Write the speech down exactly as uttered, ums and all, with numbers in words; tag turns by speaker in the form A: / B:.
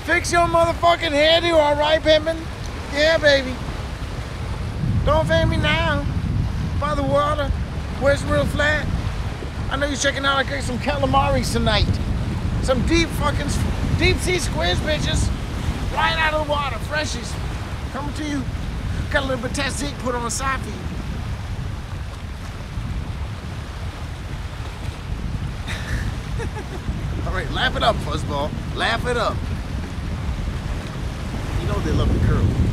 A: Fix your motherfucking head, you alright, Pimpin'? Yeah, baby. Don't offend me now. By the water, where it's real flat. I know you're checking out, I got some calamaris tonight. Some deep fucking, deep sea squids, bitches. Right out of the water, freshies. Coming to you. Got a little bit of tzatziki put on the side for you. All right, laugh it up, fuzzball. Laugh it up. You know they love the curl.